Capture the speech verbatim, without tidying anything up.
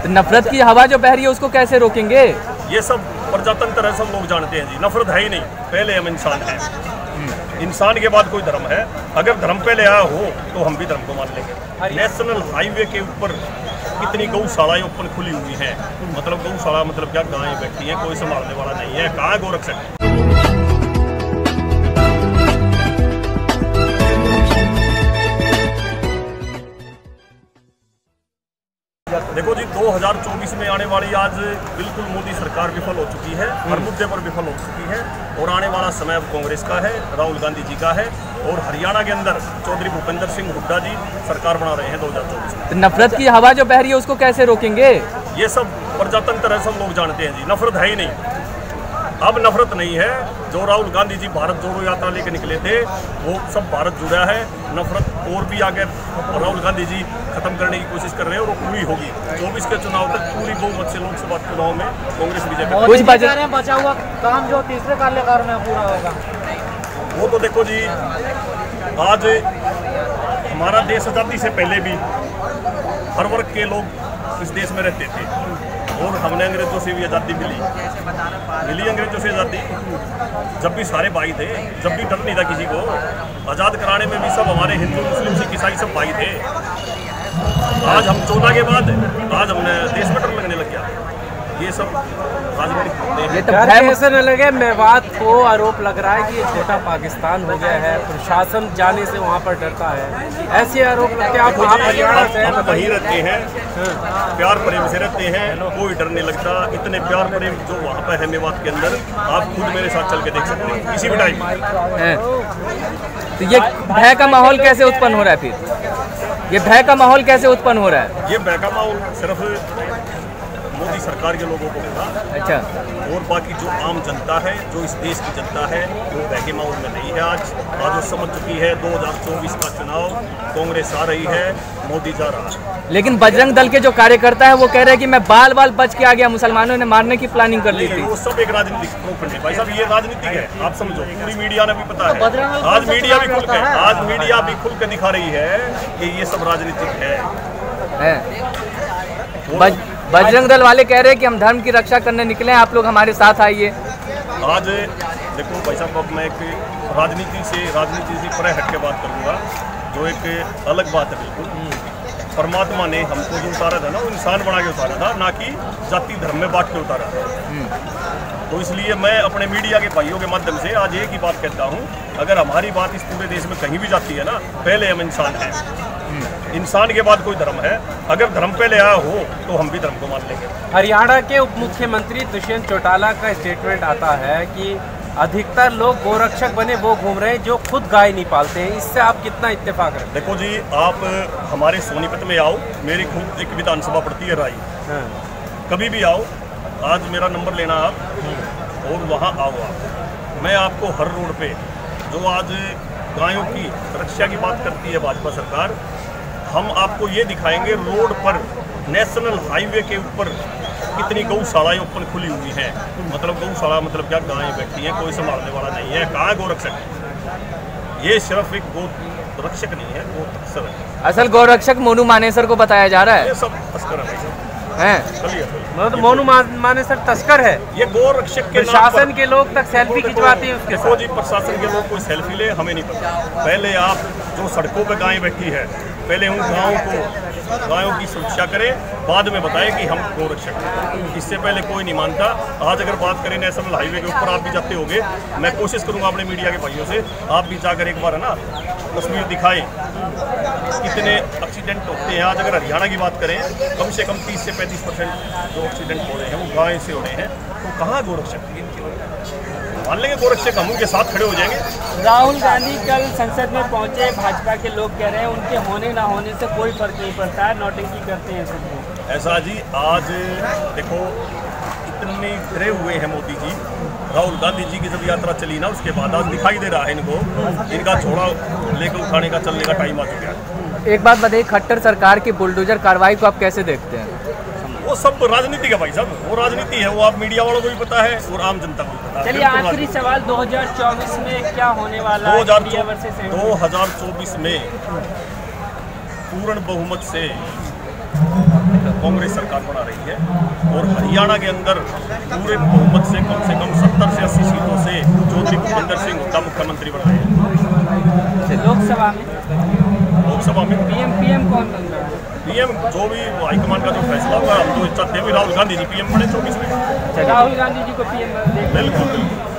तो नफरत की हवा जो बह रही है उसको कैसे रोकेंगे? ये सब प्रजातंत्र है, सब लोग जानते हैं जी। नफरत है ही नहीं, पहले हम इंसान हैं। इंसान के बाद कोई धर्म है। अगर धर्म पहले आया हो तो हम भी धर्म को मान लेंगे। नेशनल हाईवे के ऊपर कितनी गौशालाएं ओपन खुली हुई हैं। मतलब गौशाला मतलब क्या, गायें बैठी हैं, कोई संभालने वाला नहीं है। कहाँ गोरक्षक? देखो जी, दो हज़ार चौबीस में आने वाली आज बिल्कुल मोदी सरकार विफल हो चुकी है, हर मुद्दे पर विफल हो चुकी है। और आने वाला समय अब कांग्रेस का है, राहुल गांधी जी का है। और हरियाणा के अंदर चौधरी भूपेंद्र सिंह हुड्डा जी सरकार बना रहे हैं दो हज़ार चौबीस में। तो नफरत की हवा जो बह रही है उसको कैसे रोकेंगे? ये सब प्रजातंत्र है, सब लोग जानते हैं जी। नफरत है ही नहीं, अब नफरत नहीं है। जो राहुल गांधी जी भारत जोड़ो यात्रा लेकर निकले थे वो सब भारत जुड़ा है। नफरत और भी आगे राहुल गांधी जी खत्म करने की कोशिश कर रहे हैं और वो पूरी होगी। चौबीस के चुनाव तक पूरी बहुमत से लोकसभा चुनाव में कांग्रेस बीजेपी कुछ बचा हुआ काम जो तीसरे कार्यकाल में पूरा होगा। वो तो देखो जी, आज हमारा देश आज़ादी से पहले भी हर वर्ग के लोग इस देश में रहते थे और हमने अंग्रेजों से भी आज़ादी मिली मिली अंग्रेजों से आज़ादी। जब भी सारे भाई थे, जब भी डर नहीं था किसी को। आज़ाद कराने में भी सब हमारे हिंदू मुस्लिम सिख ईसाई सब भाई थे। आज हम चौदह के बाद आज हमने देश में डर लगने लग गया। ये सब राजनीतिक होते हैं। ये तो ऐसे न लगे, मेवात को आरोप लग रहा है कि ये छोटा पाकिस्तान हो गया है, प्रशासन जाने से वहाँ पर डरता है। ऐसे आरोप लगते हैं। आप हरियाणा से हम वहीं रहते हैं, प्यार प्रेम से रहते हैं, कोई डर नहीं लगता। इतने प्यार प्रेम जो वहाँ पर है मेवात के अंदर, आप खुद मेरे साथ चल के देख सकते हैं किसी भी टाइम। तो ये भय का माहौल कैसे उत्पन्न हो रहा है? फिर ये भय का माहौल कैसे उत्पन्न हो रहा है? ये भय का माहौल सिर्फ मोदी सरकार के लोगों को होगा। अच्छा। और बाकी जो आम जनता है, जो इस देश की जनता है, वो भय के माहौल में नहीं है। आज आज वो समझ चुकी है दो हज़ार चौबीस का चुनाव कांग्रेस आ रही है, मोदी जा रहा है। लेकिन बजरंग दल के जो कार्यकर्ता है वो कह रहे हैं कि मैं बाल बाल बच के आ गया, मुसलमानों ने मारने की प्लानिंग कर ली थी। वो सब एक राजनीतिक प्रोपेगेंडा है भाई साहब, ये राजनीतिक है। आप समझो, पूरी मीडिया ने भी पता है। आज मीडिया भी खुल के आज मीडिया भी खुल के दिखा रही है कि ये सब राजनीतिक है, है। बज, बजरंग दल वाले कह रहे हैं कि हम धर्म की रक्षा करने निकले हैं, आप लोग हमारे साथ आइए। आज देखो भाई साहब, अब मैं एक राजनीति से राजनीति से परे हट के बात करूँगा, जो एक अलग बात है बिल्कुल। परमात्मा ने हमको जो उतारा था ना, वो इंसान बना के उतारा था, ना कि जाति धर्म में बांट के उतारा था। तो इसलिए मैं अपने मीडिया के भाइयों के माध्यम से आज एक ही बात कहता हूँ, अगर हमारी बात इस पूरे देश में कहीं भी जाती है ना, पहले हम इंसान हैं। इंसान के बाद कोई धर्म है। अगर धर्म पहले आया हो तो हम भी धर्म को मान लेंगे। हरियाणा के उप मुख्यमंत्री दुष्यंत चौटाला का स्टेटमेंट आता है कि अधिकतर लोग गोरक्षक बने वो घूम रहे हैं जो खुद गाय नहीं पालते हैं। इससे आप कितना इत्तेफाक रखते हैं? देखो जी, आप हमारे सोनीपत में आओ, मेरी खुद एक विधानसभा पड़ती है राई। हाँ। कभी भी आओ, आज मेरा नंबर लेना आप और वहाँ आओ आप। मैं आपको हर रोड पे, जो आज गायों की रक्षा की बात करती है भाजपा सरकार, हम आपको ये दिखाएंगे रोड पर नेशनल हाईवे के ऊपर कितनी गौशालाएं ओपन खुली हुई हैं। मतलब गौशाला मतलब क्या, गायें बैठी हैं, कोई संभालने वाला नहीं है। कहाँ गोरक्षक? ये सिर्फ एक गो रक्षक नहीं है, गो तस्कर है। असल गोरक्षक मोनू मानेसर को बताया जा रहा है। ये सब तस्कर है हैं। मोनू मानेसर तस्कर है। ये गोरक्षक के प्रशासन के लोग तक सेल्फी खिंचवाते हैं उसके साथ। जी, प्रशासन के लोग कोई सेल्फी ले हमें नहीं पता। पहले आप जो सड़कों पे गायें बैठी है, पहले उन गायों को गायों की सुरक्षा करें, बाद में बताएं कि हम गोरक्षक हैं। इससे पहले कोई नहीं मानता। आज अगर बात करें नेशनल हाईवे के ऊपर, आप भी जाते होंगे, मैं कोशिश करूंगा अपने मीडिया के भाइयों से, आप भी जाकर एक बार है ना तस्वीर दिखाएं कितने एक्सीडेंट होते हैं। आज अगर हरियाणा की बात करें, कम से कम तीस से पैंतीस परसेंट जो एक्सीडेंट हो रहे हैं वो गाय से हो रहे हैं। तो कहाँ गोरक्षक? मान लेंगे गोरक्षक, हम उनके साथ खड़े हो जाएंगे। राहुल गांधी कल संसद में पहुंचे, भाजपा के लोग कह रहे हैं उनके होने ना होने से कोई फर्क नहीं पड़ता है, नौटंकी करते हैं सब लोग। ऐसा जी, आज देखो इतने डरे हुए हैं मोदी जी। राहुल गांधी जी की जब यात्रा चली ना, उसके बाद आज दिखाई दे रहा है इनको, इनका छोड़ा लेकर उठाने का चलने का टाइम आ चुका है। एक बात बताइए, खट्टर सरकार की बुलडोजर कार्रवाई को आप कैसे देखते हैं? वो सब राजनीति का भाई साहब, वो राजनीति है, वो आप मीडिया वालों को भी पता है और आम जनता को भी पता है। चलिए आखिरी सवाल, दो हज़ार चौबीस में क्या होने वाला है? दो हज़ार चौबीस में पूर्ण बहुमत से कांग्रेस सरकार बना रही है और हरियाणा के अंदर पूरे बहुमत से कम से कम सत्तर से अस्सी सीटों से चौधरी भूपेंद्र सिंह हुड्डा मुख्यमंत्री बनाए हैं। लोकसभा में लोकसभा में पीएम पीएम कौन बन रहा है? पीएम जो भी हाईकमान का जो फैसला होगा, हम तो चाहते हैं भी राहुल गांधी जी पीएम बने चौबीस में। राहुल गांधी जी को पीएम बिल्कुल बिल्कुल।